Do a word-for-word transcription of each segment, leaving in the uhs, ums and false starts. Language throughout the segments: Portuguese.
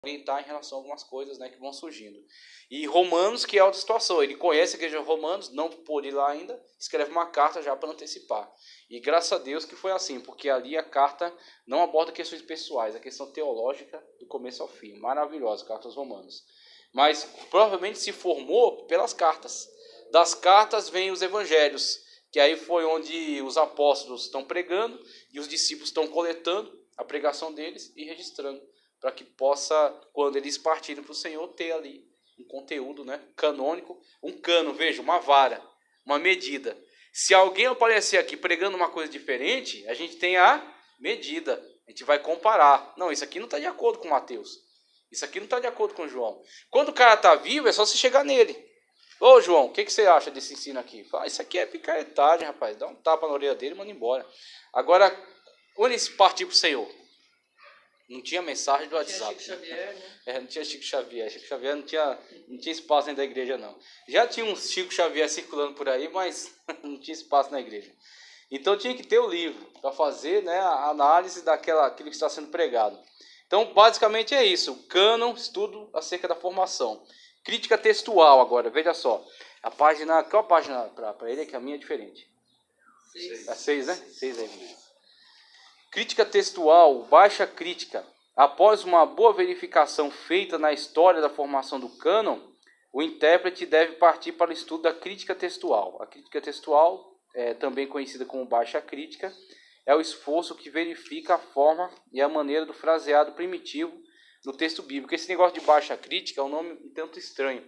orientar em relação a algumas coisas, né, que vão surgindo. E Romanos, que é outra situação, ele conhece a igreja de Romanos, não pôde ir lá ainda, escreve uma carta já para antecipar. E graças a Deus que foi assim, porque ali a carta não aborda questões pessoais, a questão teológica do começo ao fim. Maravilhosa, carta aos Romanos. Mas provavelmente se formou pelas cartas. Das cartas vêm os evangelhos, que aí foi onde os apóstolos estão pregando e os discípulos estão coletando a pregação deles e registrando, para que possa, quando eles partirem para o Senhor, ter ali um conteúdo, né, canônico, um cano, veja, uma vara, uma medida. Se alguém aparecer aqui pregando uma coisa diferente, a gente tem a medida, a gente vai comparar. Não, isso aqui não está de acordo com Mateus, isso aqui não está de acordo com João. Quando o cara está vivo, é só você chegar nele. Ô João, o que, que você acha desse ensino aqui? Fala, isso aqui é picaretagem, rapaz, dá um tapa na orelha dele e manda embora. Agora, quando eles partir para o Senhor, não tinha mensagem do WhatsApp. Não tinha Chico Xavier, né? É, não tinha Chico Xavier. Chico Xavier não tinha, não tinha espaço dentro da igreja, não. Já tinha um Chico Xavier circulando por aí, mas não tinha espaço na igreja. Então tinha que ter o livro para fazer, né, a análise daquela, aquilo que está sendo pregado. Então, basicamente é isso. Cânon, estudo acerca da formação. Crítica textual agora, veja só. A página, qual a página para ele? É que a minha é diferente. Seis. É seis, né? Seis aí. Crítica textual, baixa crítica. Após uma boa verificação feita na história da formação do cânon, o intérprete deve partir para o estudo da crítica textual. A crítica textual, é também conhecida como baixa crítica, é o esforço que verifica a forma e a maneira do fraseado primitivo no texto bíblico. Esse negócio de baixa crítica é um nome um tanto estranho.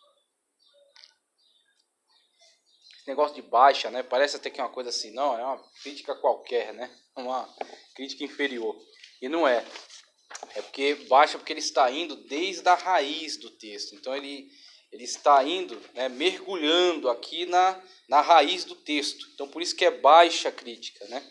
Esse negócio de baixa, né? Parece até que é uma coisa assim, não, é uma crítica qualquer, né? Uma crítica inferior. E não é. É porque baixa porque ele está indo desde a raiz do texto. Então ele, ele está indo, né, mergulhando aqui na, na raiz do texto. Então por isso que é baixa crítica, né?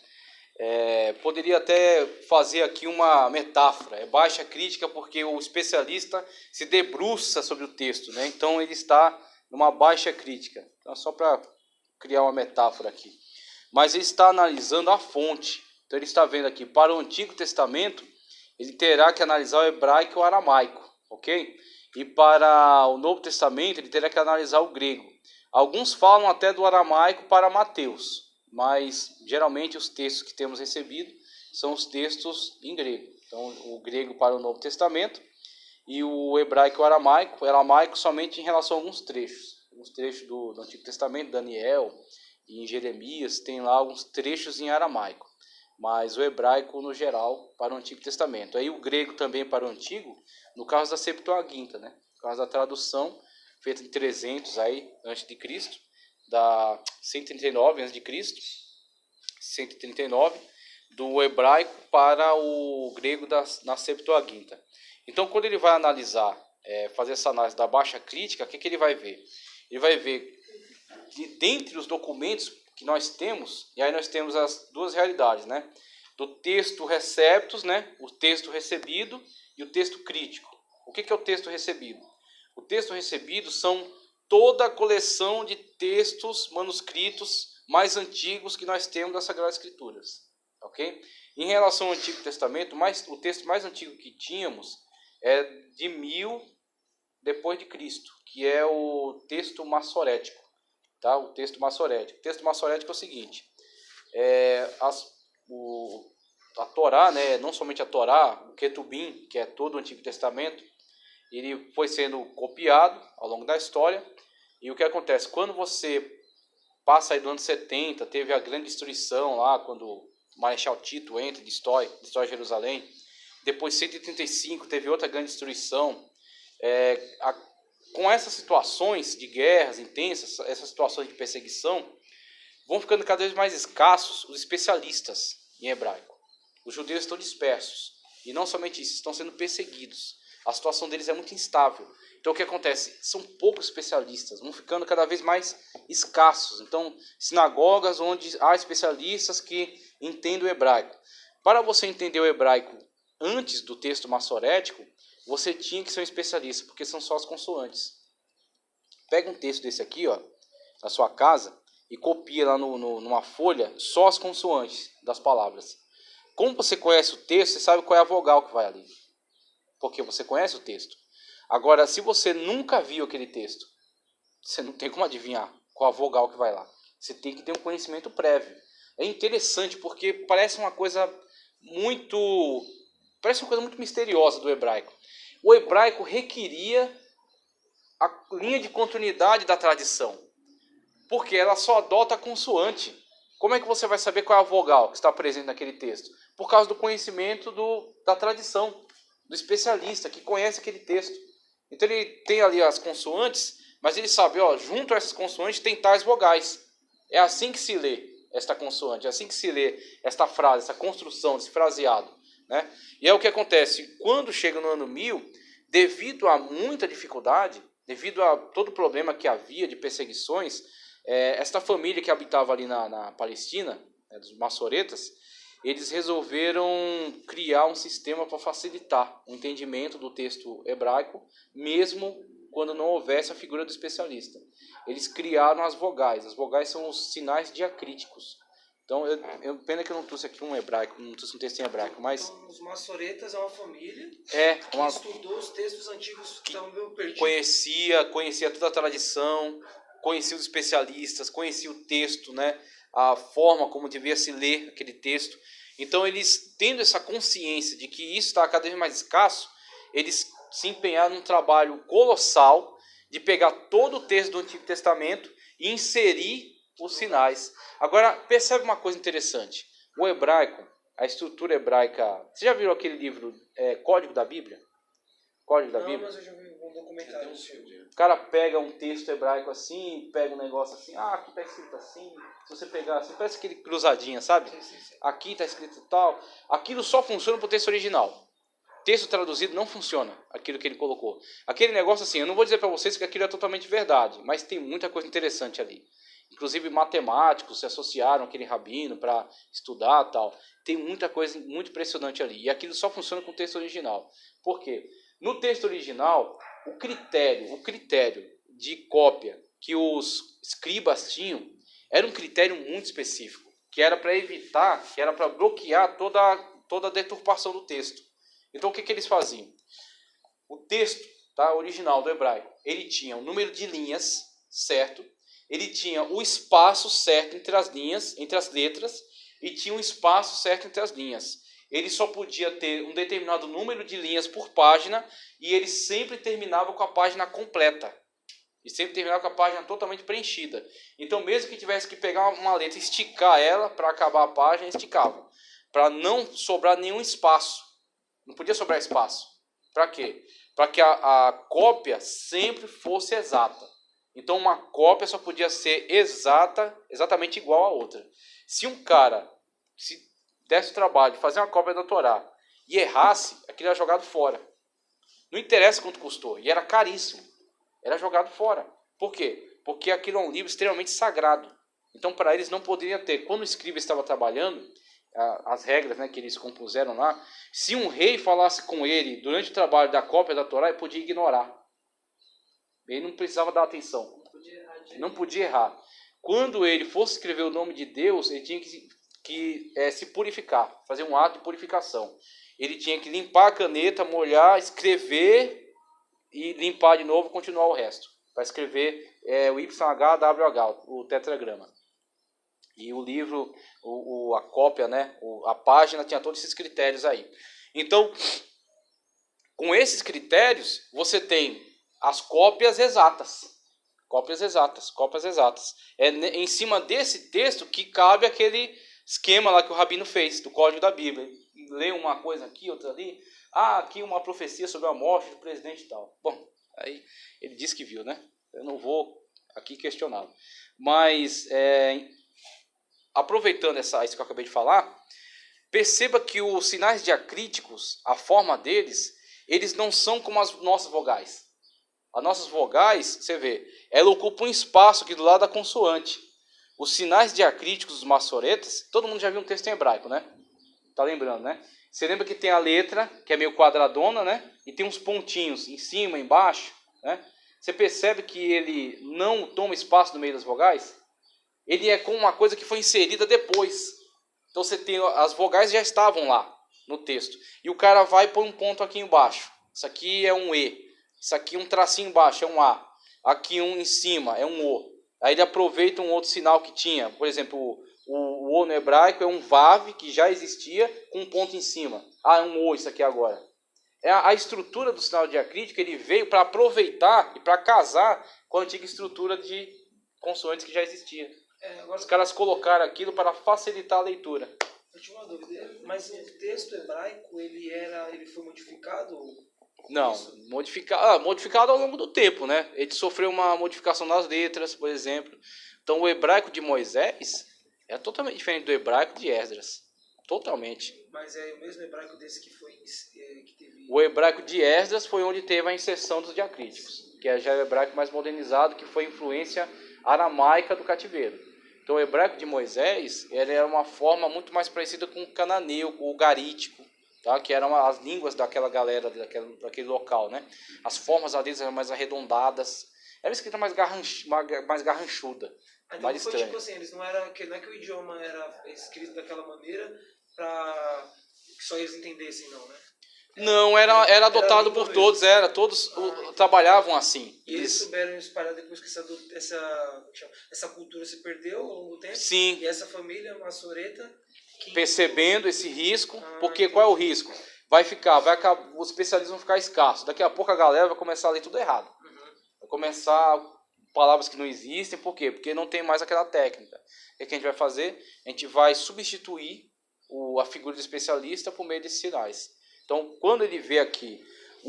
É, poderia até fazer aqui uma metáfora. É baixa crítica porque o especialista se debruça sobre o texto, né? Então ele está numa baixa crítica. Então só para criar uma metáfora aqui. Mas ele está analisando a fonte. Então ele está vendo aqui, para o Antigo Testamento, ele terá que analisar o hebraico e o aramaico, ok? E para o Novo Testamento, ele terá que analisar o grego. Alguns falam até do aramaico para Mateus, mas geralmente os textos que temos recebido são os textos em grego. Então o grego para o Novo Testamento e o hebraico e o aramaico, o aramaico somente em relação a alguns trechos. Alguns trechos do, do Antigo Testamento, Daniel e em Jeremias, tem lá alguns trechos em aramaico. Mas o hebraico no geral para o Antigo Testamento. Aí o grego também para o Antigo, no caso da Septuaginta, né? No caso da tradução feita em trezentos aí antes de Cristo, da cento e trinta e nove antes de Cristo, cento e trinta e nove do hebraico para o grego da na Septuaginta. Então quando ele vai analisar, é, fazer essa análise da baixa crítica, o que, que ele vai ver? Ele vai ver de, dentre os documentos que nós temos, e aí nós temos as duas realidades, né? Do texto receptus, né? O texto recebido e o texto crítico. O que é o texto recebido? O texto recebido são toda a coleção de textos manuscritos mais antigos que nós temos das Sagradas Escrituras, ok? Em relação ao Antigo Testamento, mais, o texto mais antigo que tínhamos é de mil depois de Cristo, que é o texto massorético. Tá? O texto massorético. O texto massorético é o seguinte, é, as, o, a Torá, né, não somente a Torá, o Ketubim, que é todo o Antigo Testamento, ele foi sendo copiado ao longo da história, e o que acontece? Quando você passa aí do ano setenta, teve a grande destruição lá, quando o Marechal Tito entra e destrói, destrói Jerusalém, depois cento e trinta e cinco teve outra grande destruição, é, a com essas situações de guerras intensas, essas situações de perseguição, vão ficando cada vez mais escassos os especialistas em hebraico. Os judeus estão dispersos. E não somente isso, estão sendo perseguidos. A situação deles é muito instável. Então o que acontece? São poucos especialistas, vão ficando cada vez mais escassos. Então, sinagogas onde há especialistas que entendem o hebraico. Para você entender o hebraico antes do texto massorético, você tinha que ser um especialista, porque são só as consoantes. Pega um texto desse aqui, ó, na sua casa, e copia lá no, no, numa folha só as consoantes das palavras. Como você conhece o texto, você sabe qual é a vogal que vai ali. porque você conhece o texto. Agora, se você nunca viu aquele texto, você não tem como adivinhar qual a vogal que vai lá. Você tem que ter um conhecimento prévio. É interessante porque parece uma coisa muito, parece uma coisa muito misteriosa do hebraico. O hebraico requeria a linha de continuidade da tradição, porque ela só adota a consoante. Como é que você vai saber qual é a vogal que está presente naquele texto? Por causa do conhecimento do, da tradição, do especialista que conhece aquele texto. Então ele tem ali as consoantes, mas ele sabe, ó, junto a essas consoantes tem tais vogais. É assim que se lê esta consoante, é assim que se lê esta frase, essa construção, esse fraseado, né? E é o que acontece, quando chega no ano mil, devido a muita dificuldade, devido a todo o problema que havia de perseguições, é, esta família que habitava ali na, na Palestina, né, dos maçoretas, eles resolveram criar um sistema para facilitar o entendimento do texto hebraico, mesmo quando não houvesse a figura do especialista. Eles criaram as vogais. As vogais são os sinais diacríticos. Então, eu, eu, pena que eu não trouxe aqui um hebraico, não trouxe um texto em hebraico, mas... Então, os maçoretas é uma família é, uma, que estudou os textos antigos que estavam meio perdidos. Conhecia, conhecia toda a tradição, conhecia os especialistas, conhecia o texto, né? A forma como devia se ler aquele texto. Então, eles, tendo essa consciência de que isso está cada vez mais escasso, eles se empenharam num trabalho colossal de pegar todo o texto do Antigo Testamento e inserir os sinais. Agora, percebe uma coisa interessante. O hebraico, a estrutura hebraica... Você já viu aquele livro é, Código da Bíblia? Código da Não, Bíblia? mas eu já vi um documentário. Um o cara pega um texto hebraico assim, pega um negócio assim, ah, aqui está escrito assim. Se você pegar assim, parece aquele cruzadinha, sabe? Sim, sim, sim. Aqui está escrito tal. Aquilo só funciona para o texto original. Texto traduzido não funciona, aquilo que ele colocou. Aquele negócio assim, eu não vou dizer para vocês que aquilo é totalmente verdade, mas tem muita coisa interessante ali. Inclusive matemáticos se associaram àquele rabino para estudar tal. Tem muita coisa muito impressionante ali. E aquilo só funciona com o texto original. Por quê? No texto original, o critério, o critério de cópia que os escribas tinham era um critério muito específico, que era para evitar, que era para bloquear toda, toda a deturpação do texto. Então o que, que eles faziam? O texto, tá, original do hebraico, ele tinha o número de linhas certo, ele tinha o espaço certo entre as linhas, entre as letras, e tinha um espaço certo entre as linhas. Ele só podia ter um determinado número de linhas por página e ele sempre terminava com a página completa. E sempre terminava com a página totalmente preenchida. Então mesmo que tivesse que pegar uma letra e esticar ela para acabar a página, esticava. Para não sobrar nenhum espaço. Não podia sobrar espaço. Para quê? Para que a, a cópia sempre fosse exata. Então uma cópia só podia ser exata, exatamente igual a outra. Se um cara se desse o trabalho de fazer uma cópia da Torá e errasse, aquilo era jogado fora. Não interessa quanto custou. E era caríssimo. Era jogado fora. Por quê? Porque aquilo é um livro extremamente sagrado. Então para eles não poderiam ter. Quando o escriba estava trabalhando, as regras, né, que eles compuseram lá, se um rei falasse com ele durante o trabalho da cópia da Torá, ele podia ignorar. Ele não precisava dar atenção. Não podia errar. De... Não podia errar. Quando ele fosse escrever o nome de Deus, ele tinha que, que é, se purificar, fazer um ato de purificação. Ele tinha que limpar a caneta, molhar, escrever e limpar de novo e continuar o resto. Para escrever é, o Y H W H, o tetragrama. E o livro, o, o, a cópia, né, o, a página tinha todos esses critérios aí. Então, com esses critérios, você tem as cópias exatas. Cópias exatas, cópias exatas. É em cima desse texto que cabe aquele esquema lá que o Rabino fez, do Código da Bíblia. Lê uma coisa aqui, outra ali. Ah, aqui uma profecia sobre a morte do presidente e tal. Bom, aí ele disse que viu, né? Eu não vou aqui questioná-lo. Mas... É, aproveitando essa, isso que eu acabei de falar, perceba que os sinais diacríticos, a forma deles, eles não são como as nossas vogais. As nossas vogais, você vê, ela ocupa um espaço aqui do lado da consoante. Os sinais diacríticos dos maçoretas, todo mundo já viu um texto em hebraico, né? Tá lembrando, né? Você lembra que tem a letra, que é meio quadradona, né? E tem uns pontinhos em cima, embaixo, né? Você percebe que ele não toma espaço no meio das vogais? Ele é como uma coisa que foi inserida depois. Então você tem as vogais já estavam lá no texto. E o cara vai e põe um ponto aqui embaixo. Isso aqui é um E. Isso aqui um tracinho embaixo é um A. Aqui um em cima é um O. Aí ele aproveita um outro sinal que tinha. Por exemplo, o, o, o O no hebraico é um Vav, que já existia, com um ponto em cima. Ah, é um O isso aqui agora. É a, a estrutura do sinal diacrítico, ele veio para aproveitar e para casar com a antiga estrutura de consoantes que já existia. É, agora, Os caras colocaram aquilo para facilitar a leitura. eu tinha uma dúvida, mas o texto hebraico, ele, era, ele foi modificado? Não, Isso. modificado, ah, modificado ao longo do tempo, né? Ele sofreu uma modificação nas letras, por exemplo. Então o hebraico de Moisés é totalmente diferente do hebraico de Esdras. Totalmente. Mas é o mesmo hebraico desse que foi é, que teve... O hebraico de Esdras foi onde teve a inserção dos diacríticos, que é já o hebraico mais modernizado, que foi influência aramaica do cativeiro. Então o hebraico de Moisés ele era uma forma muito mais parecida com o cananeu, com o garítico, tá? Que eram as línguas daquela galera, daquele, daquele local, né? As formas deles eram mais arredondadas, era uma escrita mais, garranch, mais garranchuda, Ah, então mais foi estranha. tipo assim, eles não era, que não é que o idioma era escrito daquela maneira para que só eles entendessem, não, né? Não, era, era adotado língua por mesmo. todos, era, todos Ah, o- entendi. trabalhavam assim. E eles Eles, souberam espalhar depois que essa, du- essa, essa cultura se perdeu ao longo do tempo. sim, E essa família, Massoreta, que... percebendo esse risco, Ah, porque entendi. qual é o risco? Vai ficar, vai acabar, os especialistas vão ficar escassos. Daqui a pouco a galera vai começar a ler tudo errado. Uhum. Vai começar palavras que não existem, por quê? Porque não tem mais aquela técnica. O que a gente vai fazer? A gente vai substituir o, a figura do especialista por meio desses sinais. Então, quando ele vê aqui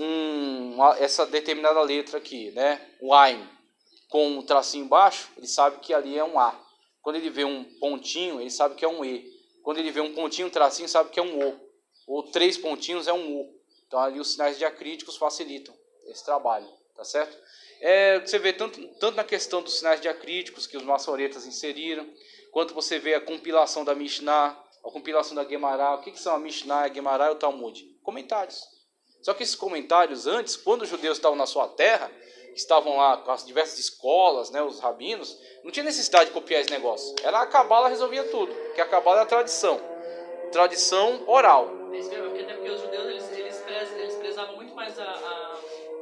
um, uma- essa determinada letra aqui, né, o Ain, com um tracinho embaixo, ele sabe que ali é um A. Quando ele vê um pontinho, ele sabe que é um E. Quando ele vê um pontinho, um tracinho, sabe que é um O. Ou três pontinhos é um U. Então ali os sinais diacríticos facilitam esse trabalho, tá certo? É, você vê tanto, tanto na questão dos sinais diacríticos que os maçoretas inseriram, quanto você vê a compilação da Mishnah, a compilação da Gemara. O que, que são a Mishnah, a Gemara e o Talmud? Comentários. Só que esses comentários antes, quando os judeus estavam na sua terra, estavam lá com as diversas escolas, né, os rabinos, não tinha necessidade de copiar esse negócio. Era a Cabala resolvia tudo, porque a Cabala é a tradição. Tradição oral. É isso mesmo, porque até porque os judeus eles, eles, prezam, eles prezavam muito mais a, a,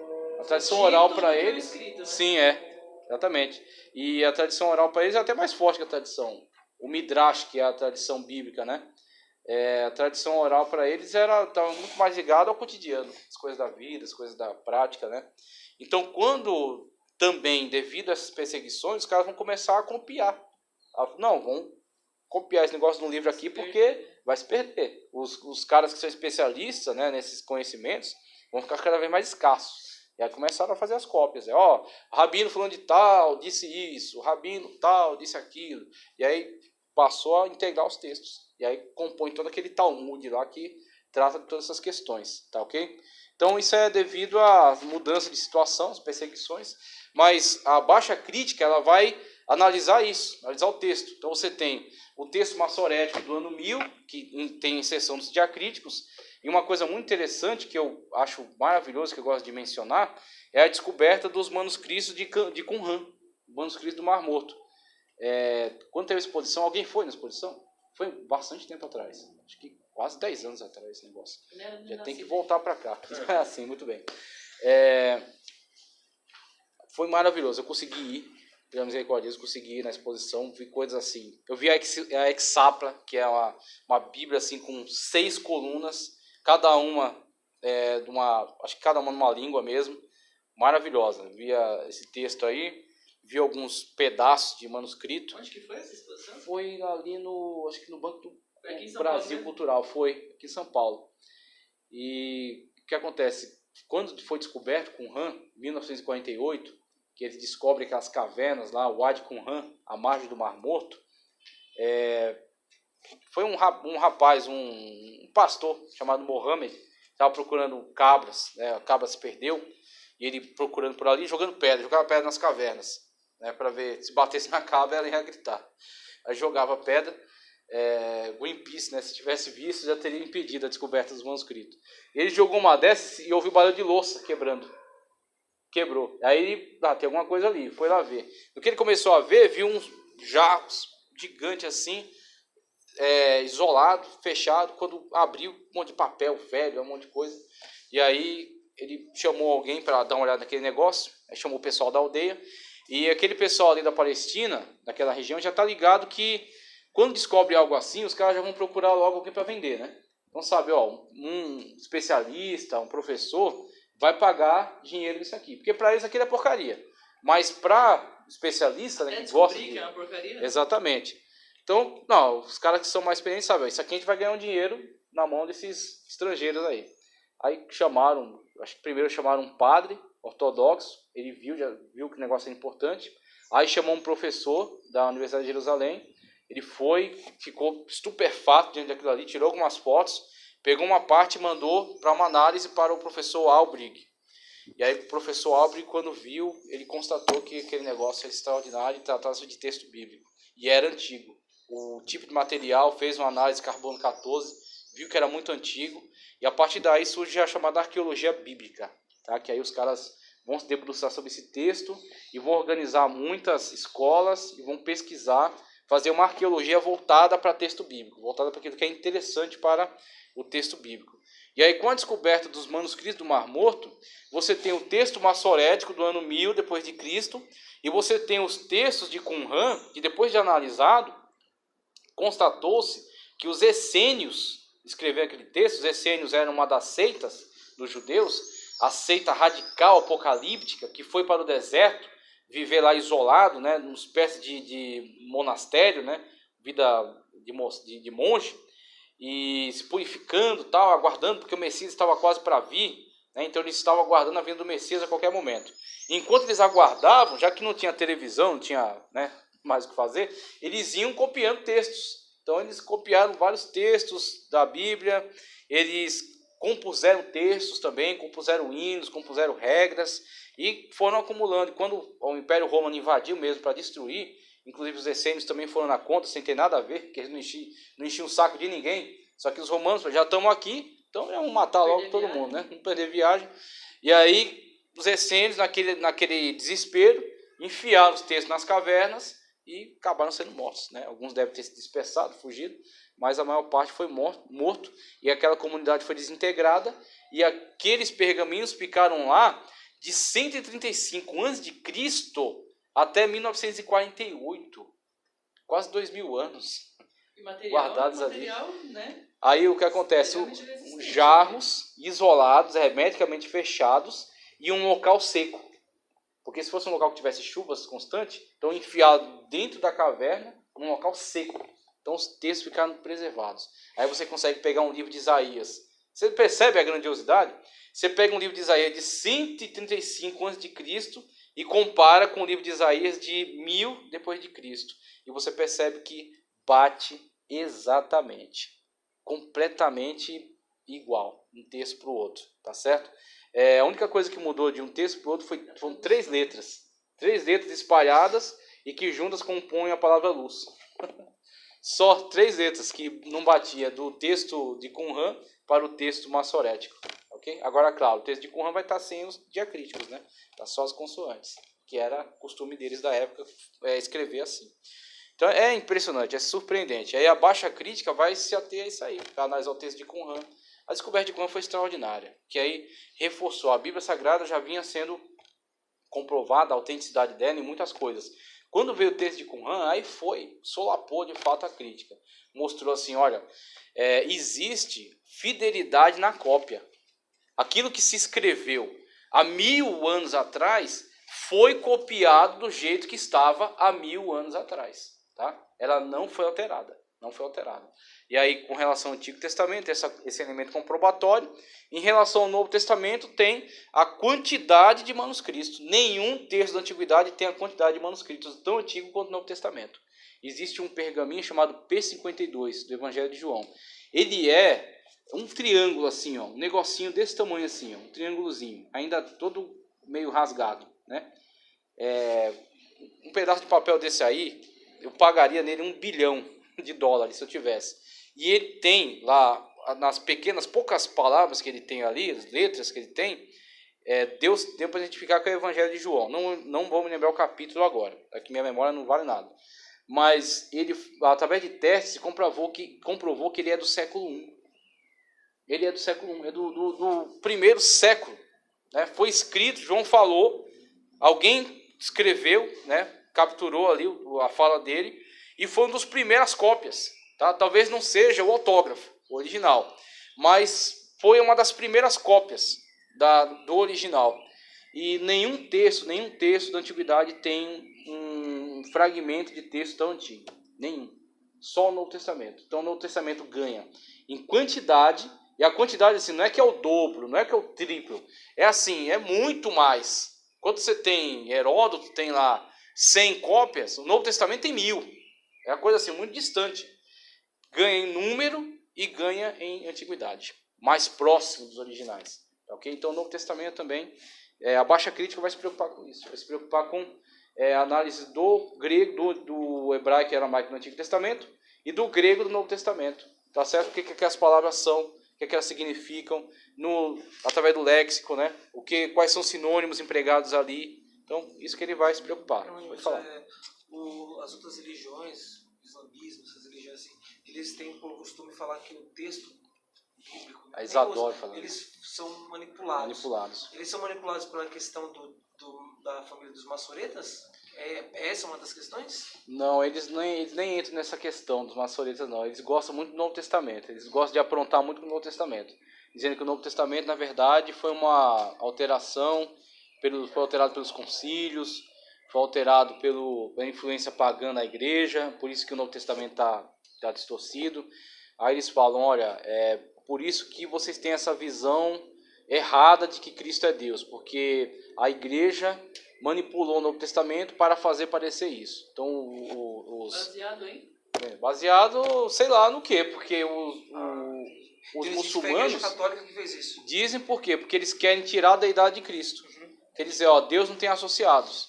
A tradição o oral dito para do que o eles, escrito, né? sim, é, exatamente. E a tradição oral para eles é até mais forte que a tradição. O Midrash, que é a tradição bíblica, né? É, a tradição oral para eles era estava muito mais ligada ao cotidiano, as coisas da vida, as coisas da prática, né? Então, quando também, devido a essas perseguições, os caras vão começar a copiar. Ah, não, vão copiar esse negócio no livro aqui porque vai se perder. Os, os caras que são especialistas, né, nesses conhecimentos vão ficar cada vez mais escassos. E aí começaram a fazer as cópias. É, ó, o rabino fulano de tal disse isso, o rabino tal disse aquilo. E aí passou a integrar os textos. E aí compõe todo aquele Talmud lá que trata de todas essas questões, tá ok? Então isso é devido à mudança de situação, às perseguições, mas a baixa crítica ela vai analisar isso, analisar o texto. Então você tem o texto massorético do ano mil, que tem inserção dos diacríticos, e uma coisa muito interessante que eu acho maravilhoso, que eu gosto de mencionar, é a descoberta dos manuscritos de, de Qumran, manuscritos do Mar Morto. É, quando teve a exposição, alguém foi na exposição? Foi bastante tempo atrás, acho que quase dez anos atrás esse negócio. Já tem que voltar para cá. É assim, muito bem. É, foi maravilhoso, eu consegui ir, pela misericórdia de Deus, consegui ir na exposição, vi coisas assim. Eu vi a, Ex, a Exapla, que é uma, uma bíblia assim com seis colunas, cada uma, é, de uma, acho que cada uma numa língua mesmo, maravilhosa. Vi a, esse texto aí, vi alguns pedaços de manuscrito. Onde que foi essa exposição? Foi ali no, acho que no Banco do Aqui em São Brasil Paulo, né? Cultural, foi, aqui em São Paulo. E o que acontece? Quando foi descoberto Qumran, em mil novecentos e quarenta e oito, que eles descobrem aquelas cavernas lá, o Wadi Qumran, à margem do Mar Morto, é, foi um, um rapaz, um, um pastor chamado Mohammed, estava procurando cabras, né, a cabra se perdeu, e ele procurando por ali, jogando pedra, jogava pedra nas cavernas, né, para ver se batesse na cabra ela ia gritar. Aí jogava pedra, é, Greenpeace, né, se tivesse visto já teria impedido a descoberta dos manuscritos. Ele jogou uma dessas e ouviu barulho de louça quebrando. Quebrou. Aí ele, ah, tem alguma coisa ali, foi lá ver. No que ele começou a ver, viu uns jarros gigantes assim, é, isolado, fechado. Quando abriu, um monte de papel velho, um monte de coisa. E aí ele chamou alguém para dar uma olhada naquele negócio, aí chamou o pessoal da aldeia, e aquele pessoal ali da Palestina, daquela região, já está ligado que quando descobre algo assim, os caras já vão procurar logo alguém para vender, né? Então sabe, ó, um especialista, um professor, vai pagar dinheiro nisso aqui, porque para eles aquilo é porcaria, mas para especialista, né, É que gosta descobrir de... que é uma porcaria. Né? Exatamente. Então, não, os caras que são mais experientes sabem, isso aqui a gente vai ganhar um dinheiro na mão desses estrangeiros aí. Aí chamaram, acho que primeiro chamaram um padre ortodoxo, ele viu, já viu que o negócio é importante. Aí chamou um professor da Universidade de Jerusalém, ele foi, ficou estupefato diante daquilo ali, tirou algumas fotos, pegou uma parte e mandou para uma análise para o professor Albrig. E aí o professor Albrig, quando viu, ele constatou que aquele negócio era extraordinário e tratava-se de texto bíblico. E era antigo. O tipo de material, fez uma análise carbono quatorze, viu que era muito antigo, e a partir daí surge a chamada arqueologia bíblica, tá? Que aí os caras vão se debruçar sobre esse texto e vão organizar muitas escolas e vão pesquisar, fazer uma arqueologia voltada para texto bíblico, voltada para aquilo que é interessante para o texto bíblico. E aí, com a descoberta dos manuscritos do Mar Morto, você tem o texto massorético do ano mil depois de Cristo, e você tem os textos de Qumran, que depois de analisado, constatou-se que os essênios escreveram aquele texto. Os essênios eram uma das seitas dos judeus, a seita radical apocalíptica, que foi para o deserto, viver lá isolado, né, numa espécie de, de monastério, né, vida de, de, de monge, e se purificando, tal, aguardando, porque o Messias estava quase para vir, né, então eles estavam aguardando a vinda do Messias a qualquer momento. E enquanto eles aguardavam, já que não tinha televisão, não tinha, né, mais o que fazer, eles iam copiando textos. Então eles copiaram vários textos da Bíblia, eles compuseram textos também, compuseram hinos, compuseram regras e foram acumulando. E quando o Império Romano invadiu mesmo para destruir, inclusive os essênios também foram na conta, sem ter nada a ver, porque eles não enchiam, não enchiam o saco de ninguém. Só que os romanos já estamos aqui, então vamos matar logo todo viagem. mundo, né? Não perder viagem. E aí os essênios, naquele, naquele desespero, enfiaram os textos nas cavernas e acabaram sendo mortos, né? Alguns devem ter se dispersado, fugido, mas a maior parte foi morto, morto, e aquela comunidade foi desintegrada, e aqueles pergaminhos ficaram lá de cento e trinta e cinco antes de Cristo até mil novecentos e quarenta e oito, quase dois mil anos E material, guardados material, ali. Né? Aí o que acontece? Extremamente resistente. Os jarros isolados, hermeticamente fechados, e um local seco. Porque se fosse um local que tivesse chuvas constantes, então enfiado dentro da caverna, num local seco. Então os textos ficaram preservados. Aí você consegue pegar um livro de Isaías. Você percebe a grandiosidade? Você pega um livro de Isaías de cento e trinta e cinco antes de Cristo e compara com o livro de Isaías de mil depois de Cristo. E você percebe que bate exatamente, completamente igual, um texto para o outro, tá certo? É, a única coisa que mudou de um texto para o outro foi, foram três letras. Três letras espalhadas e que juntas compõem a palavra luz. Só três letras que não batia do texto de Qumran para o texto massorético. Okay? Agora, claro, o texto de Qumran vai estar sem os diacríticos, né? Tá só as consoantes, que era costume deles da época é, escrever assim. Então é impressionante, é surpreendente. Aí a baixa crítica vai se ater a isso aí, para analisar o texto de Qumran. A descoberta de Qumran foi extraordinária, que aí reforçou. A Bíblia Sagrada já vinha sendo comprovada a autenticidade dela em muitas coisas. Quando veio o texto de Qumran, aí foi, solapou de fato a crítica. Mostrou assim, olha, é, existe fidelidade na cópia. Aquilo que se escreveu há mil anos atrás foi copiado do jeito que estava há mil anos atrás. Tá? Ela não foi alterada. Não foi alterada. E aí, com relação ao Antigo Testamento, essa, esse elemento comprobatório. Em relação ao Novo Testamento, tem a quantidade de manuscritos. Nenhum texto da Antiguidade tem a quantidade de manuscritos tão antigo quanto o Novo Testamento. Existe um pergaminho chamado P cinquenta e dois, do Evangelho de João. Ele é um triângulo assim, ó, um negocinho desse tamanho assim, ó, um triângulozinho, ainda todo meio rasgado, né? É, um pedaço de papel desse aí, eu pagaria nele um bilhão de dólares se eu tivesse. E ele tem lá, nas pequenas, poucas palavras que ele tem ali, as letras que ele tem, é, Deus deu para identificar que é o Evangelho de João. Não, não vou me lembrar o capítulo agora, aqui minha memória não vale nada. Mas ele, através de testes, comprovou que, comprovou que ele é do século I. Ele é do século I, é do, do, do primeiro século né? Foi escrito, João falou, alguém escreveu, né? Capturou ali a fala dele e foi uma das primeiras cópias, tá? Talvez não seja o autógrafo, o original, mas foi uma das primeiras cópias da, do original. E nenhum texto, nenhum texto da antiguidade tem um fragmento de texto tão antigo, nenhum. Só o Novo Testamento. Então o Novo Testamento ganha em quantidade, e a quantidade assim, não é que é o dobro, não é que é o triplo, é assim, é muito mais. Quando você tem Heródoto, tem lá cem cópias, o Novo Testamento tem mil. É uma coisa assim, muito distante. Ganha em número e ganha em antiguidade, mais próximo dos originais. Okay? Então o Novo Testamento também, é, a baixa crítica vai se preocupar com isso, vai se preocupar com é, a análise do grego, do, do hebraico e aramaico do Antigo Testamento e do grego do Novo Testamento. Tá certo? O que, que as palavras são, o que, que elas significam, no, através do léxico, né? O que, quais são os sinônimos empregados ali. Então, isso que ele vai se preocupar. Pode falar. É, o, as outras religiões, o islamismo, essas religiões assim, eles têm por costume falar que o texto bíblico, né, eles adoram falar. Eles são manipulados. manipulados. Eles são manipulados pela questão do, do, da família dos maçoretas? É, essa é uma das questões? Não, eles nem, eles nem entram nessa questão dos maçoretas, não. Eles gostam muito do Novo Testamento. Eles gostam de aprontar muito com o Novo Testamento. Dizendo que o Novo Testamento, na verdade, foi uma alteração, pelo, foi alterado pelos concílios, foi alterado pelo, pela influência pagã na igreja, por isso que o Novo Testamento está tá distorcido. Aí eles falam, olha, é por isso que vocês têm essa visão errada de que Cristo é Deus, porque a igreja manipulou o Novo Testamento para fazer parecer isso. Então, o, os, baseado em? É, baseado, sei lá no quê, porque os, o, os Diz muçulmanos que foi a igreja católica que fez isso. dizem por quê? Porque eles querem tirar da idade de Cristo. Uhum. Quer dizer, ó, Deus não tem associados.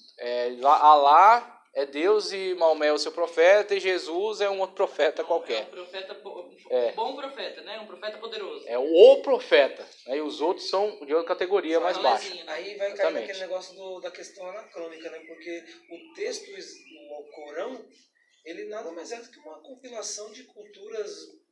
É, Alá é Deus e Maomé é o seu profeta e Jesus é um outro profeta qualquer. É um profeta, um é. bom profeta, né? Um profeta poderoso. É o profeta. Aí os outros são de outra categoria Só mais baixa. Né? Aí vai cair naquele negócio do, da questão anacrônica, né? Porque o texto, o Corão, ele nada mais é do que uma compilação de culturas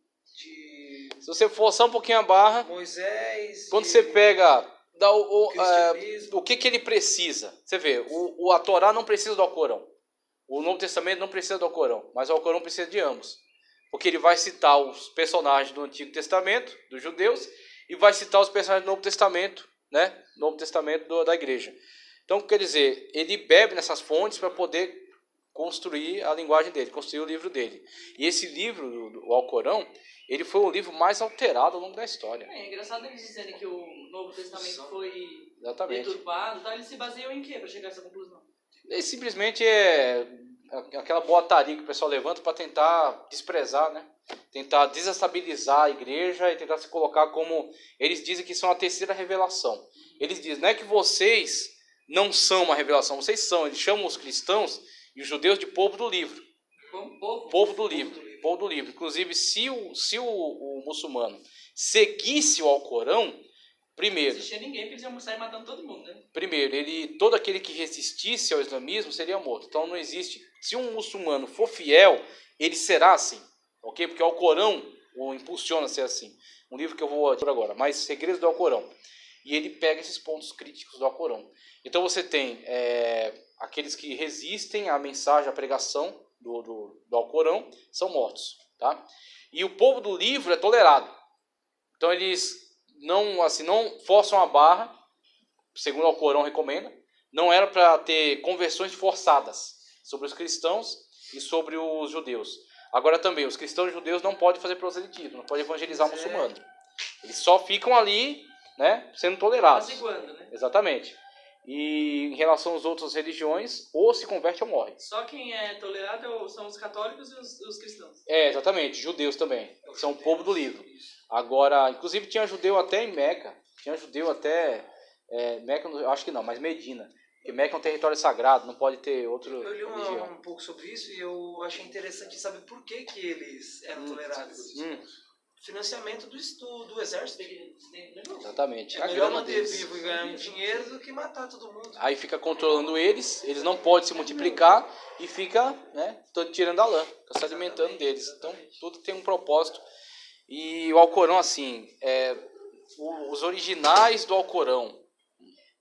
de... Se você forçar um pouquinho a barra, Moisés... Quando você pega... Dá o, o, uh, o que, que ele precisa? Você vê, o, o, a Torá não precisa do Alcorão. O Novo Testamento não precisa do Alcorão, mas o Alcorão precisa de ambos. Porque ele vai citar os personagens do Antigo Testamento, dos judeus, e vai citar os personagens do Novo Testamento, né? Novo Testamento do, da igreja. Então, quer dizer, ele bebe nessas fontes para poder construir a linguagem dele, construir o livro dele. E esse livro, o Alcorão, ele foi o livro mais alterado ao longo da história. É, é engraçado eles dizerem que o Novo Testamento foi Exatamente. deturpado, tá? Eles se baseiam em quê para chegar a essa conclusão? Ele simplesmente é aquela boataria que o pessoal levanta para tentar desprezar, né? Tentar desestabilizar a igreja e tentar se colocar como... Eles dizem que são a terceira revelação. Eles dizem, não é que vocês não são uma revelação, vocês são. Eles chamam os cristãos e os judeus de povo do livro. Como povo? Povo do livro. Povo do livro. Inclusive, se o, se o, o muçulmano seguisse o Alcorão, primeiro... Não existia ninguém, porque eles iam sair matando todo mundo, né? Primeiro, ele, todo aquele que resistisse ao islamismo seria morto. Então não existe... Se um muçulmano for fiel, ele será assim. Ok? Porque o Alcorão o impulsiona a ser assim. Um livro que eu vou por agora. Mas Segredos do Alcorão. E ele pega esses pontos críticos do Alcorão. Então você tem é, aqueles que resistem à mensagem, à pregação do, do, do Alcorão, são mortos. Tá? E o povo do livro é tolerado. Então eles não, assim, não forçam a barra, segundo o Alcorão recomenda. Não era para ter conversões forçadas sobre os cristãos e sobre os judeus. Agora também, os cristãos e os judeus não podem fazer proselitismo, não podem evangelizar o muçulmano. Eles só ficam ali, né, sendo tolerados. Apaziguando, né? Exatamente. E em relação às outras religiões, ou se converte ou morre. Só quem é tolerado são os católicos e os, os cristãos. É, exatamente. Judeus também. São o povo do livro. Agora, inclusive tinha judeu até em Meca. Tinha judeu até... É, Meca, eu acho que não, mas Medina. Porque Meca é um território sagrado, não pode ter outra eu li uma, religião. um pouco sobre isso e eu achei interessante saber por que, que eles eram hum, tolerados. Hum. Financiamento do, do, do exército. Exatamente. É melhor manter vivo e ganhar um dinheiro do que matar todo mundo. Aí fica controlando eles, eles não podem se multiplicar e fica, né, tirando a lã, fica se alimentando exatamente, deles. Exatamente. Então tudo tem um propósito. E o Alcorão, assim, é, os originais do Alcorão,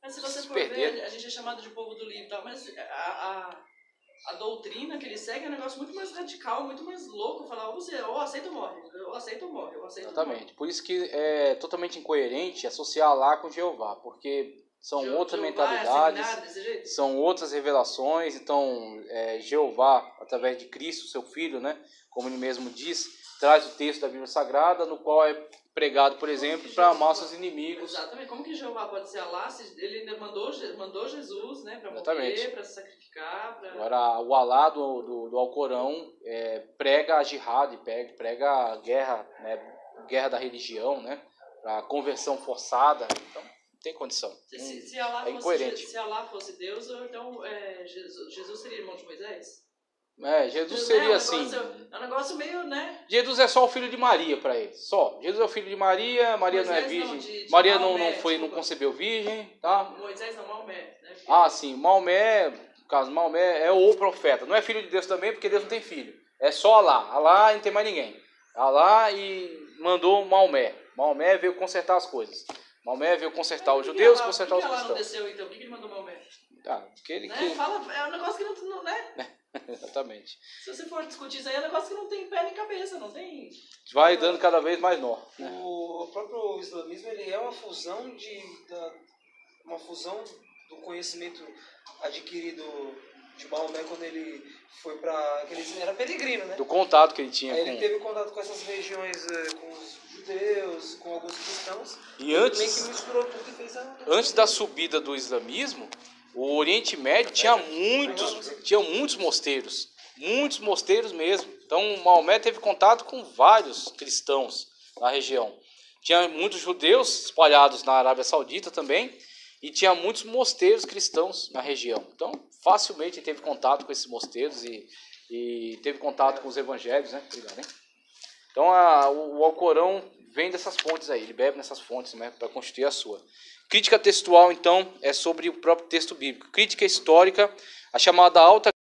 Mas se você Se for perder. ver, a gente é chamado de povo do livro e tal, mas a, a, a doutrina que eles seguem é um negócio muito mais radical, muito mais louco. Falar, ou você ou aceita ou morre, eu aceito ou morre, eu aceito ou morre. Exatamente. Por isso que é totalmente incoerente associar Alá com Jeová, porque são Je- outras Jeová é mentalidades, seminário desse jeito? são outras revelações. Então, é, Jeová, através de Cristo, seu Filho, né, como ele mesmo diz, traz o texto da Bíblia Sagrada, no qual é pregado, por exemplo, para amar seus inimigos. Exatamente. Como que Jeová pode ser Alá se ele ainda mandou, Je- mandou Jesus, né, para Exatamente. morrer, para se sacrificar? Pra... Agora, o Alá do, do, do Alcorão é, prega a jihad, prega, prega a guerra, né, guerra da religião, né, a conversão forçada. Então, não tem condição. Se, se, se, Alá É fosse, incoerente. se Alá fosse Deus, então é, Jesus, Jesus seria irmão de Moisés? É, Jesus Né, seria é um assim. negócio- É um negócio meio, né? Jesus é só o filho de Maria para ele, só. Jesus é o filho de Maria, Maria não é Moisés não, virgem. de- de Maria não, Maomé, não foi, não desculpa. concebeu virgem, tá? Moisés não, Maomé, né? Ah, sim, Maomé, no caso, Maomé é o profeta. Não é filho de Deus também, porque Deus não tem filho. É só Alá. Alá e não tem mais ninguém. Alá e mandou Maomé. Maomé veio consertar as coisas. Maomé veio consertar os Por que judeus, Alá- consertar por os que Alá não cristãos. desceu, então? Por que que ele mandou Maomé? Ah, aquele Né? que... Fala, é um negócio que não, não, né? Exatamente. Se você for discutir isso aí, é um negócio que não tem pé nem cabeça, não tem... Vai dando cada vez mais nó. O próprio islamismo ele é uma fusão de da, uma fusão do conhecimento adquirido de Maomé quando ele foi para ele era peregrino, né? Do contato que ele tinha Aí ele com... teve contato com essas regiões, eh, com os judeus, com alguns cristãos. E ele antes- meio que misturou tudo e fez a... Antes da subida do islamismo, o Oriente Médio tinha muitos, tinha muitos mosteiros, muitos mosteiros mesmo. Então Maomé teve contato com vários cristãos na região. Tinha muitos judeus espalhados na Arábia Saudita também, e tinha muitos mosteiros cristãos na região. Então facilmente ele teve contato com esses mosteiros e, e teve contato com os evangelhos, né? Obrigado, hein? Então a, o, o Alcorão vem dessas fontes aí, ele bebe nessas fontes, né, para constituir a sua. Crítica textual, então, é sobre o próprio texto bíblico. Crítica histórica, a chamada alta